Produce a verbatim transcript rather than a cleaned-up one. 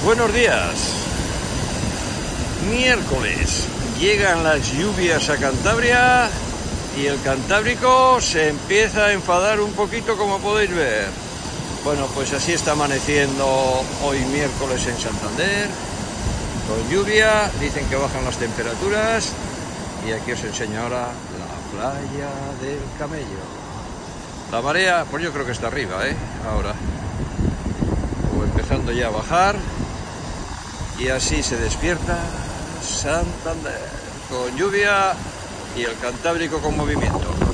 Buenos días. Miércoles. Llegan las lluvias a Cantabria y el Cantábrico se empieza a enfadar un poquito, como podéis ver. Bueno, pues así está amaneciendo hoy miércoles en Santander, con lluvia. Dicen que bajan las temperaturas y aquí os enseño ahora la playa del Camello. La marea, pues yo creo que está arriba, ¿eh? Ahora, o empezando ya a bajar, y así se despierta Santander, con lluvia y el Cantábrico con movimiento.